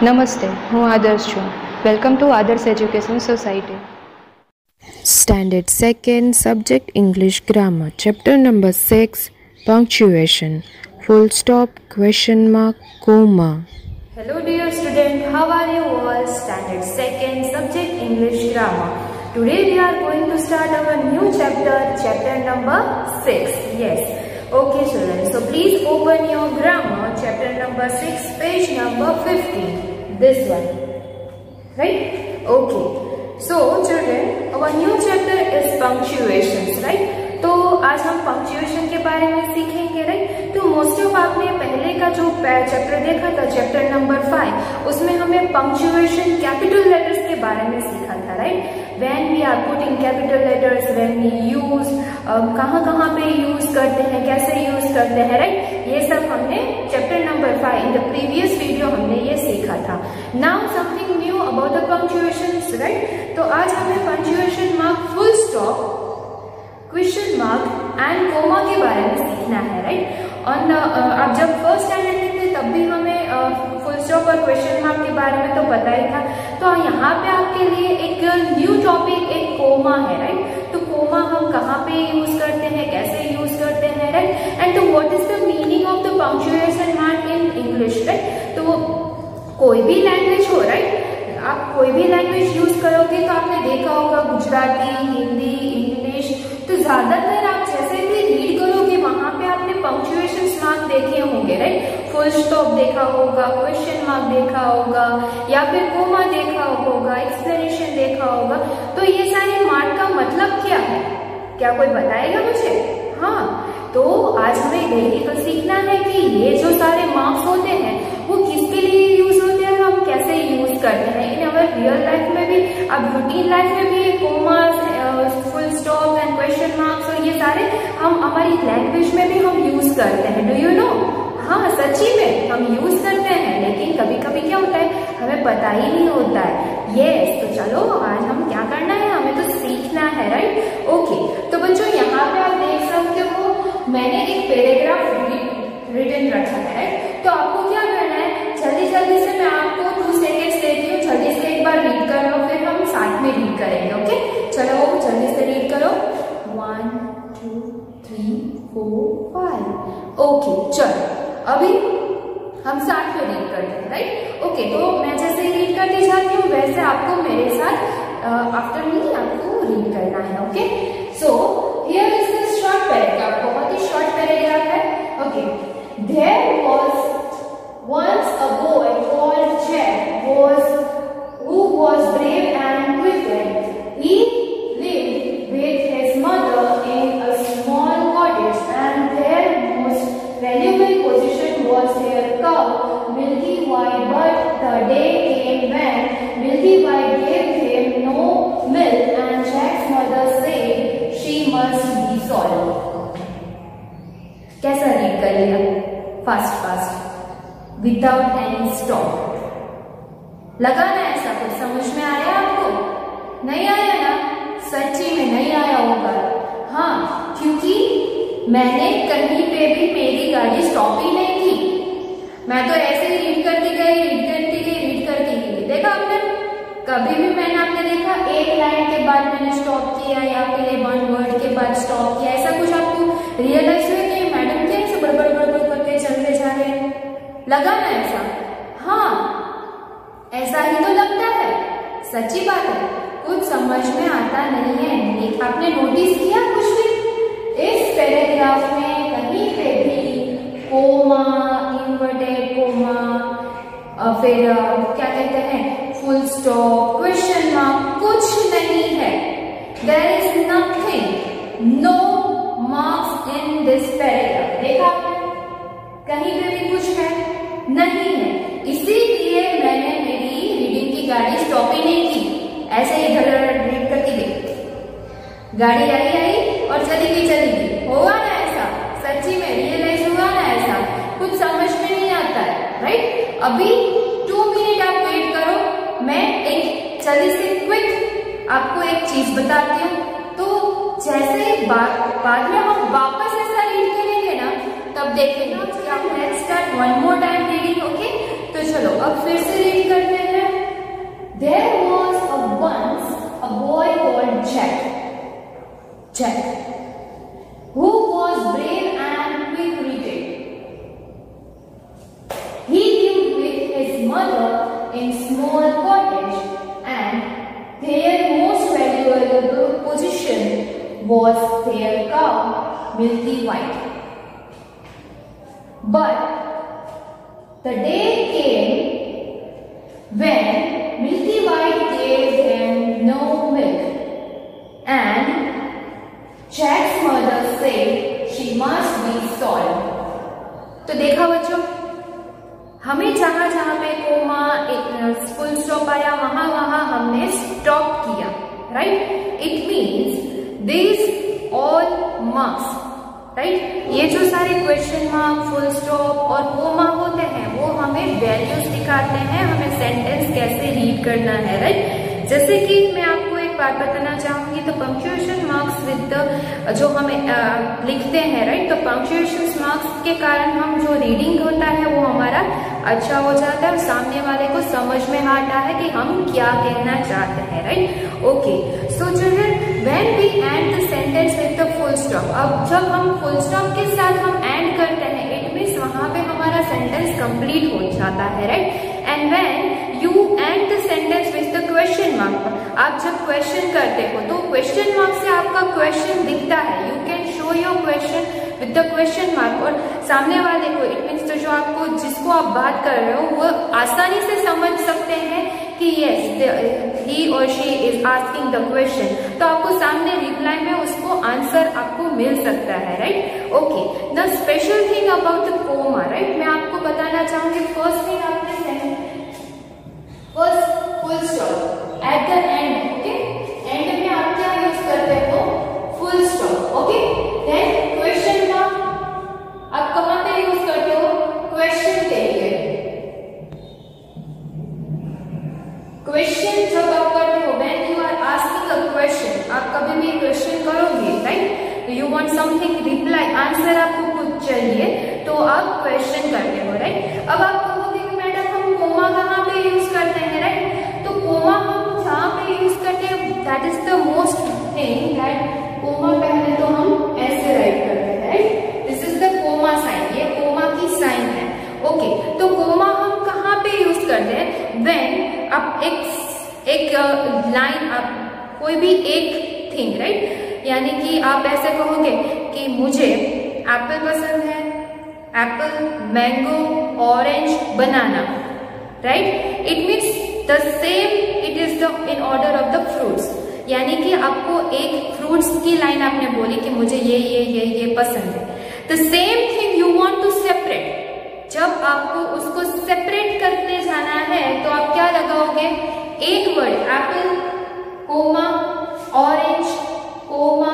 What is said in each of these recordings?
નમસ્તે, હું આદર્શ છું. Welcome to Adarsh education society. Standard 2nd, Subject English Grammar, Chapter number 6, Punctuation, Full stop, question mark, comma. Hello dear student, how are you all? Standard 2nd, Subject English Grammar. Today we are going to start our new chapter, chapter number 6. Yes. Okay children, so please open your grammar, chapter number 6, page number 15. This one. Right? Okay. So children, our new chapter is punctuations, right? तो आज हम punctuation के बारे में सीखेंगे, right? तो most of आपने पहले का जो चैप्टर देखा था, चैप्टर नंबर 5, उसमें हमें पंक्चुएशन कैपिटल लेटर्स के बारे में सीखा था, right? When we are putting capital letters, when we use, कहाँ पे यूज करते हैं, कैसे यूज करते हैं, राइट? ये सब हमने chapter number 5 in the previous video हमने ये सीखा था. Now something new about the punctuations, right? तो आज हमें punctuation mark, full stop, question mark and comma के बारे में सीखना है, राइट? और आप जब फर्स्ट स्टैंडर्ड में थे तब भी हमें फुल स्टॉप और क्वेश्चन मार्क के बारे में तो पता ही था. तो यहाँ पे आपके लिए एक न्यू टॉपिक, एक कोमा है, राइट? तो कोमा हम कहाँ पे यूज करते हैं, कैसे यूज करते हैं, राइट? एंड तो what is the meaning of the punctuation mark in English, right? तो कोई भी लैंग्वेज हो, राइट? आप कोई भी लैंग्वेज यूज करोगे तो आपने देखा होगा गुजराती, हिंदी, इंग्लिश, तो ज्यादातर आप जैसे भी रीड करोगे वहां पे आपने पंक्चुएशन मार्क देखे होंगे, राइट? फुल स्टॉप देखा होगा, क्वेश्चन मार्क देखा होगा, या फिर कोमा देखा होगा, एक्सप्लेनेशन देखा होगा. तो ये सारे मार्क का मतलब क्या है, क्या कोई बताएगा मुझे? हाँ, तो आज हमें बेसिकली सीखना है कि ये जो सारे मार्क्स होते हैं वो किसके लिए यूज होते हैं और हम कैसे यूज करते हैं इन अवर रियल लाइफ में भी. अब रूटीन लाइफ में भी commas, full stop and question marks और ये सारे हम हमारी लैंग्वेज में भी हम यूज करते हैं. Do you know? हाँ, सच्ची में हम यूज करते हैं, लेकिन कभी कभी क्या होता है हमें पता ही नहीं होता है. यस, तो चलो आज हम क्या करना है, हमें तो सीखना है, राइट? ओके, तो बच्चों यहाँ पे आप देख सकते हो मैंने एक पैराग्राफ रिटन रखा है, राइट? तो आपको क्या करना है, जल्दी जल्दी से मैं आपको 2 सेकेंड्स देती हूँ, जल्दी से एक बार रीड कर लो, फिर हम साथ में रीड करेंगे. ओके, चलो जल्दी से रीड करो. 1 2 3 4 5. ओके, चलो अभी हम साथ में रीड करते हैं, राइट? ओके, तो मैं जैसे रीड करती जाती हूँ वैसे आपको मेरे साथ आफ्टर मी आपको रीड करना है. Okay, so here is the short paragraph, बहुत ही शॉर्ट पैराग्राफ है. Okay, there was once a boy called Jack who was brave and wicked. He lived with his mother in a small cottage, and their most valuable possession was their cow, Milky White. But the day came when Milky White gave him no milk, and Jack's mother said she must be sold. कैसा read कर लिया? Fast without any stop. लगा ना ऐसा कुछ समझ में आया आपको? नहीं आया ना? सच्ची में नहीं आया होगा. हाँ, क्योंकि मैंने कहीं पे भी मेरी गाड़ी स्टॉप ही नहीं की. मैं तो ऐसे ही रीड करती गई. देखा आपने? कभी भी मैंने आपने देखा एक लाइन के बाद मैंने स्टॉप किया या फिर 1 वर्ड के बाद स्टॉप किया? ऐसा कुछ आपको रियलाइज हुआ कि मैडम क्या ऐसे बड़बड़ करके चलते जा रहे हैं? लगा ना ऐसा? हाँ, ऐसा ही तो लगता है. सच्ची बात है, कुछ समझ में आता नहीं है. आपने नोटिस किया कुछ भी इस पैराग्राफ में कहीं पे भी कोमा, इन्वर्टेड कोमा, फिर क्या कहते हैं फुल स्टॉप, क्वेश्चन मार्क, कुछ नहीं है. There is nothing, no marks in this paragraph. देखा कहीं पे भी कुछ है? नहीं है. इसीलिए मैंने मेरी रीडिंग की गाड़ी स्टॉप ही नहीं की. ऐसे ही रीड करती गई, गाड़ी आई और चली गई. होगा ना ऐसा? सच्ची में रियलाइज हुआ ना ऐसा? कुछ समझ में नहीं आता है, राइट? अभी 2 मिनट आप वेट करो, मैं एक जल्दी से क्विक आपको एक चीज बताती हूँ. तो जैसे बाद में हम वापस ऐसा रीड करेंगे ना, तब देखेंगे. Let's start one more time reading. Okay, तो चलो अब फिर से रीड करते हैं। There was once a boy called Jack, who was brave and quick-witted. He lived with his mother in small cottage, and their most valuable possession was their cow, Milky White. But the day came when Milky White gave them no milk, and Jack's mother said she must be sold. तो देखा बच्चों, हमें जहां जहां पे coma एक full stop आया वहां हमने स्टॉप किया, right? It means this all marks, right? ये जो सारे क्वेश्चन मार्क, फुल स्टॉप और कोमा होते हैं वो हमें वैल्यूज दिखाते हैं, हमें सेंटेंस कैसे रीड करना है, राइट? जैसे कि मैं आपको एक बात बताना चाहूंगी, तो पंक्चुएशन मार्क्स विद द जो हमें लिखते हैं, राइट? तो पंक्चुएशन मार्क्स के कारण हम जो रीडिंग होता है वो हमारा अच्छा हो जाता है और सामने वाले को समझ में आता है कि हम क्या कहना चाहते हैं, right? Okay, so children, when we end the sentence with the full stop, अब जब हम फुल स्टॉप के साथ हम एंड करते हैं, इट मीन्स वहां पे हमारा सेंटेंस कंप्लीट हो जाता है, right? And when you end the sentence with the question mark, आप जब क्वेश्चन करते हो तो क्वेश्चन मार्क से आपका क्वेश्चन दिखता है, you can show your question with the question mark, और सामने वाले को, इट मीन्स तो जो आपको जिसको आप बात कर रहे हो वो आसानी से समझ सकते हैं कि यस ही और she is asking the question, तो आपको सामने रिप्लाई में उसको आंसर आपको मिल सकता है, right? Okay, the special thing about the comma, right? मैं आपको बताना चाहूंगी, फर्स्ट थिंग आपने first full stop at the end, okay? And में आप क्या यूज करते हो? Full stop, okay? Then question mark आप कहां पे यूज करते हो? क्वेश्चन के लिए। क्वेश्चन जब आप करते हो, when you are asking a question, आप कभी भी क्वेश्चन करोगे, right? You want something reply, answer आपको कुछ चाहिए तो आप क्वेश्चन करते हो, राइट? अब आप कहोगे कि मैडम हम कोमा कहां पे यूज करते हैं, राइट? तो कोमा हम जहां पे यूज करते हैं, that is the most thing that comma पहले तो हम ऐसे राइट करते हैं, right? This is the comma sign, ये कोमा की साइन है, ओके? तो कोमा हम कहां पे यूज करते हैं? व्हेन आप एक लाइन, आप कोई भी एक थिंग, राइट? यानी कि आप ऐसे कहोगे कि मुझे एप्पल पसंद है, apple, mango, orange, banana, right? It means the same, it is the in order of the fruits, यानी कि आपको एक फ्रूट्स की लाइन आपने बोली कि मुझे ये पसंद है, the same thing you want to separate. जब आपको उसको सेपरेट करने जाना है तो आप क्या लगाओगे? एक word, apple comma, orange comma,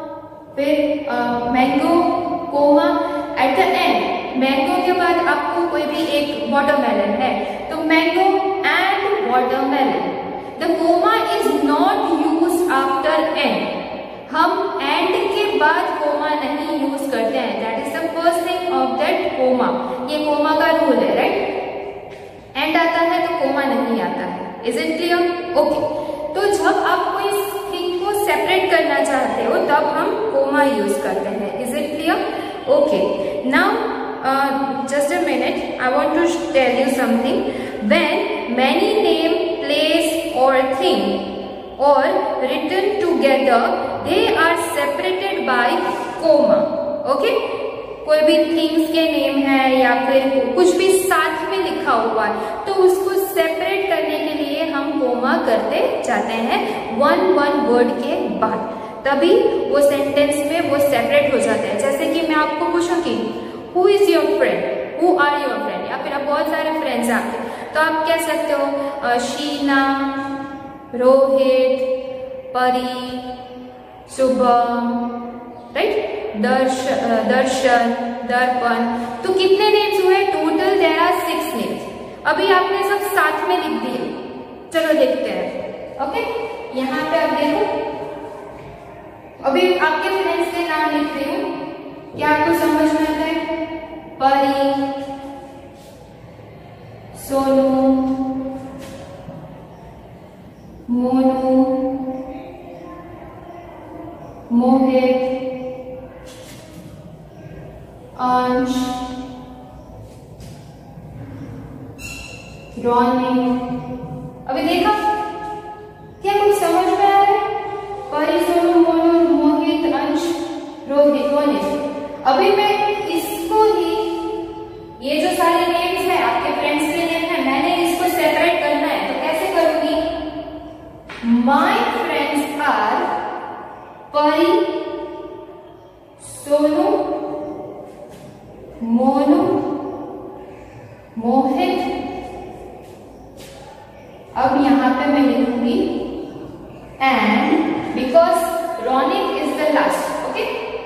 फिर mango comma, at the end mango के बाद आपको कोई भी एक वाटरमेलन है तो mango and watermelon. The comma is not used after and, हम एंड के बाद कोमा नहीं यूज करते हैं, that is the first thing of that comma, ये कोमा का रूल है, राइट? एंड आता है तो कोमा नहीं आता है, इज इट क्लियर? ओके, तो जब आप कोई थिंग को सेपरेट करना चाहते हो तब हम कोमा यूज करते हैं, is it clear? Okay, now just a minute, I want to tell you something. When many name, place or thing or written together, they are separated by comma. Okay? कोई भी things के name है या फिर कुछ भी साथ में लिखा हुआ है तो उसको सेपरेट करने के लिए हम कोमा करते जाते हैं वन वर्ड के बाद, तभी वो सेंटेंस में वो सेपरेट हो जाते हैं। जैसे कि मैं आपको पूछूंगी Who is your friend? Who are your friend? या फिर आप बहुत सारे फ्रेंड्स आपके, तो आप कह सकते हो शीना, रोहित, परी, शुभम, राइट? दर्शन, दर्पण। तो कितने नेम्स हुए? Total there are 6 names. अभी आपने सब साथ में लिख दिए, चलो देखते हैं। ओके, यहाँ पे आप देखो, अभी आपके फ्रेंड्स के नाम लिख रही हूँ, क्या आपको समझ में आता है? परी, सोनू, मोनू, मोहित, अंश, रोनी। अभी देखा क्या कुछ समझ में आ रहा है? परी, सोनू, मोनू, मोहित, अंश, रोहित, रोनी। अभी मैं इसको ही, ये जो सारे नेम्स है आपके फ्रेंड्स के नेम है, मैंने इसको सेपरेट करना है, तो कैसे करूंगी? माय फ्रेंड्स आर परी, सोनू, मोनू, मोहित। अब यहां पे मैं लिखूंगी and, because Ronik is the last, okay,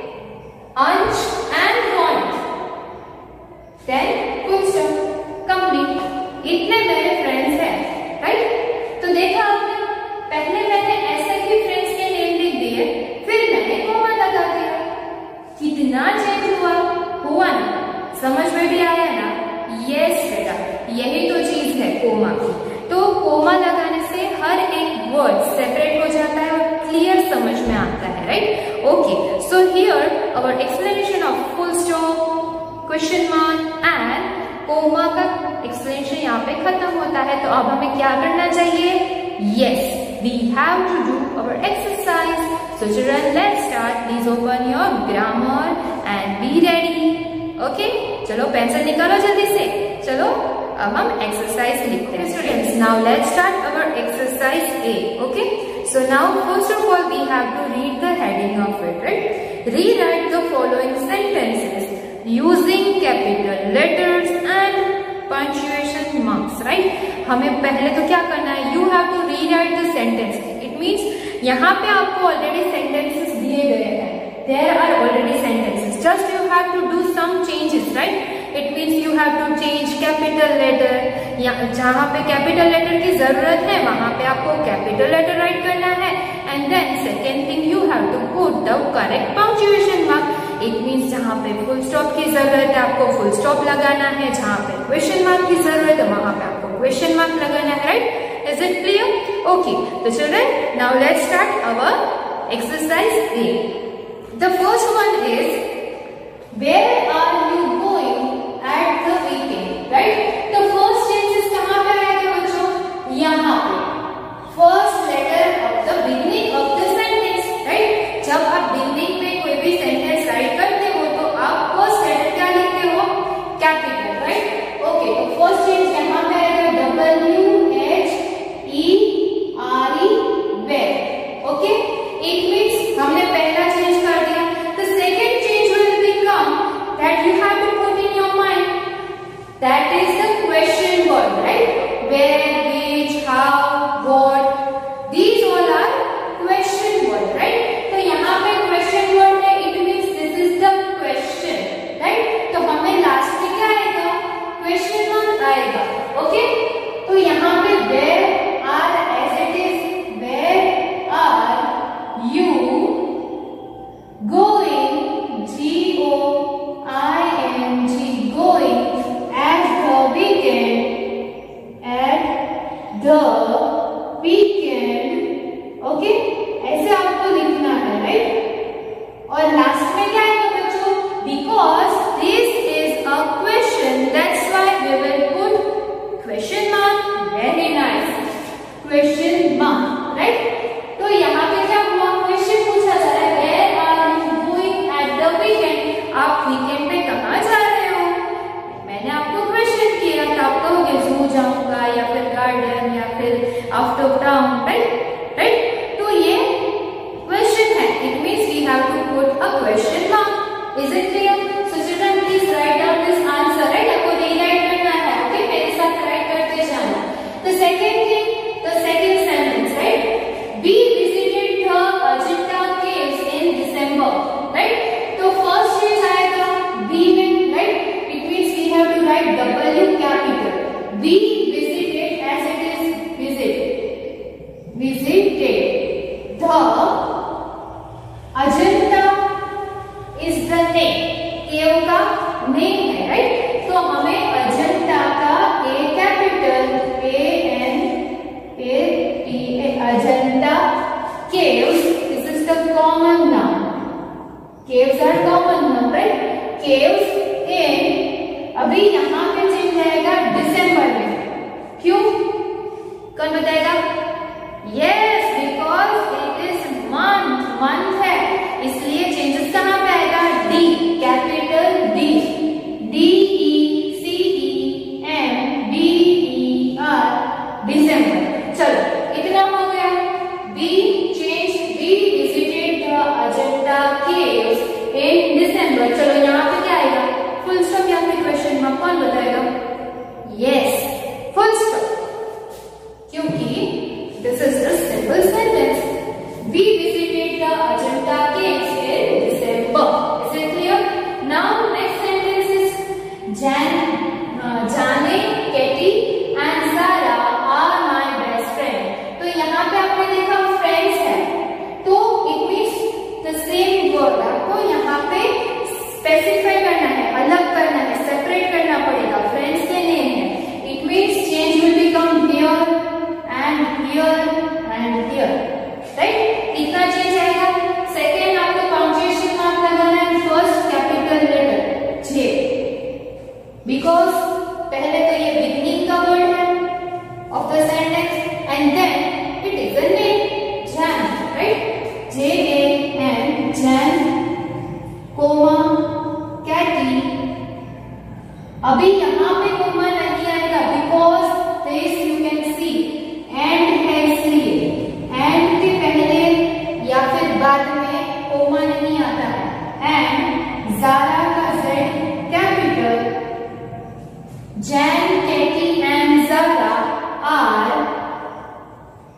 Ansh and Ronik, then full stop, complete. इतने मेरे फ्रेंड्स हैं, राइट? तो देखा आपने, पहले मैंने ऐसे ही फ्रेंड्स के नेम लिख दिए, फिर मैंने कोमा लगा दिया। कितना चेंज हुआ ना? समझ में भी आया ना? यस बेटा, यही तो चीज है कोमा की। तो कोमा लगाने से हर एक वर्ड सेपरेट हो जाता है और क्लियर समझ में आता है, right? Okay, so here our explanation of full stop, question mark and comma का एक्सप्लेनेशन यहाँ पे खत्म होता है। तो अब हमें क्या करना चाहिए? Yes, we have to do our exercise. So children, let's start. Please open your grammar and be ready. Okay, चलो पेंसिल निकालो जल्दी से। चलो अब हम एक्सरसाइज लिखते हैं students. Now let's start our exercise A. Okay, so now first of all we have to read the heading of it, right? Rewrite the following sentences using capital letters and punctuation marks, right? हमें पहले तो क्या करना है? You have to rewrite the sentence. It means यहाँ पे आपको already sentences दिए गए हैं, there are already sentences, just you have to do some changes, right? It means you have to change capital letter, या जहां पे कैपिटल लेटर की जरूरत है वहां पे आपको कैपिटल लेटर राइट करना है। And then second thing, you have to put the correct punctuation mark. It means जहां पे फुल स्टॉप की जरूरत है आपको फुल स्टॉप लगाना है, जहां पे क्वेश्चन मार्क की जरूरत है वहां पे आपको क्वेश्चन मार्क लगाना है, right? Is it clear? Okay, तो children, now let's start our exercise A. The first one is, where are you going at the weekend, right? तो फर्स्ट चेंजेस कहां पे आएगा बच्चों? यहाँ पे first letter of the beginning of the sentence, right? जब आप बिगिनिंग में कोई भी सेंटेंस राइट करते हो तो आप फर्स्ट लेटर क्या लिखते हो? Capital, right? ओके, तो फर्स्ट चेंज यहाँ पे आएगा WHERE, where. Okay, it means हमने पहला चेंज कर दिया। The second change will become that you have to put in your mind, that is the question word, right? Where, which, how, what, these all are question word, right? तो यहाँ पे question word है, it means this is the question, right? तो हमें last में क्या आएगा? question mark आएगा, okay? तो यहाँ पे where are as it is, where are you going, GOING, going at the weekend, okay? ऐसे आपको लिखना है, राइट? और लास्ट में क्या आएगा बच्चों? Because this is a question, that's why we will put question mark. Very nice, question mark, right? तो यहाँ पे क्या हुआ? क्वेश्चन पूछा जा रहा है, where are you going at the weekend? आप वीकेंड पे कहाँ जा रहे हो? मैंने आपको क्वेश्चन किया तो आप कहोगे जू जाऊंगा या फिर गार्डन या फिर out of town, right? Right? तो ये क्वेश्चन है, it means we have to put a question mark. Is it clear? So children, please write down this answer, right? आपको रीराइट करना है, ओके? मेरे साथ राइट करते जाना। The second thing, the second sentence, right? We visited the Ajanta caves in December, right? तो first चीज आएगा वी में, right? It means we have to right W capital. We visited as it is visited the Ajanta is the name, cave का name है, right? तो हमें अजंता का A capital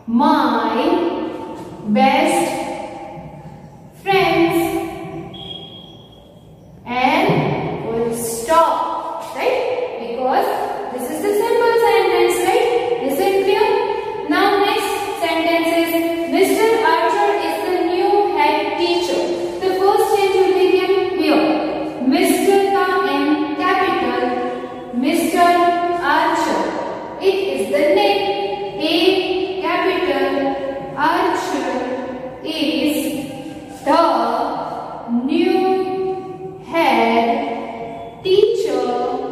my best friends and full stop, right? Because this is the simple sentence, right? Is it clear? Now next sentence is Mr. Archer is the new head teacher. The first change will begin here. Mr. का in capital, Mr. Archer. It is the name. A capital Archer is the new head teacher.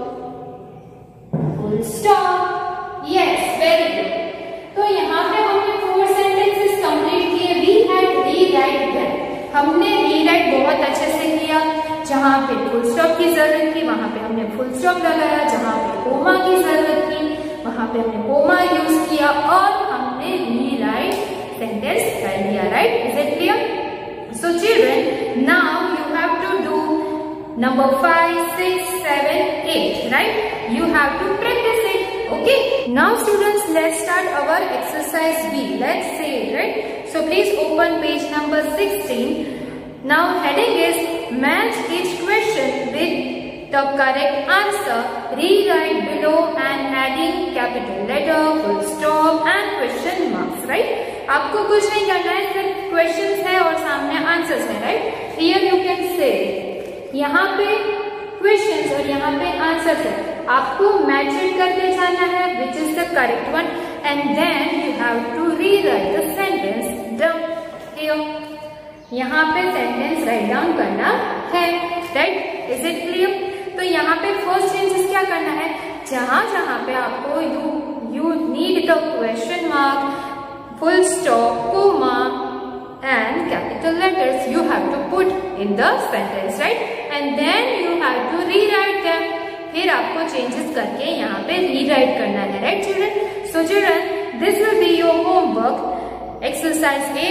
Full stop. Yes, very good. तो यहाँ पे हमने 4 sentences complete किए. We had rewrite them. हमने rewrite बहुत अच्छे से किया. जहाँ पे फुल स्टॉप की जरूरत थी वहां पे हमने फुल स्टॉप लगाया. जहाँ पे कोमा की जरूरत थी वहां पे हमने कोमा यूज किया और हमने रीराइट सेंटेंस कर दिया. Right? Is it clear? So children, now you have to do number 5, 6, 7, 8. Right? You have to practice it. Okay? Now students, let's start our exercise B. Let's say it, right? So please open page number 16. Now heading is match each question with the correct answer. Rewrite below and adding capital letter, full stop and question marks. Right? आपको कुछ नहीं करना है, सिर्फ questions है और सामने answers है. Right? Here you can say यहाँ पे questions और यहाँ पे answers है. आपको match it करके जाना है which is the correct one and then you have to rewrite the sentence down here. यहाँ पे sentence write down करना है. Right? Is it clear? तो यहाँ पे first changes क्या करना है? जहाँ पे आपको you need the question mark, full stop, comma and capital letters you have to put in the sentence, right? And then you have to rewrite them. फिर आपको changes करके यहाँ पे rewrite करना है. Right children? So children, this will be your homework. Exercise A,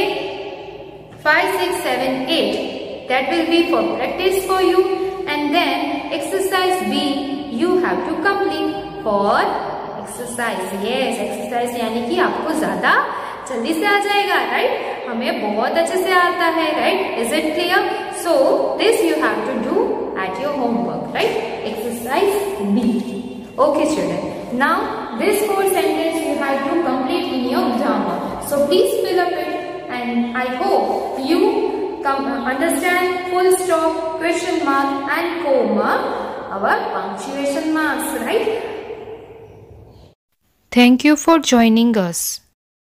5, 6, 7, 8. That will be for practice for you. And then exercise B, you have to complete for exercise. Yes, exercise यानी कि आपको ज्यादा जल्दी से आ जाएगा. Right? हमें बहुत अच्छे से आता है. Right? Is it clear? So this you have to do at your homework. Right? Exercise B. Okay student, now this 4 sentence you have to complete in your grammar. So please fill up it and I hope you understand full stop, question mark and comma, our punctuation marks. Right? Thank you for joining us.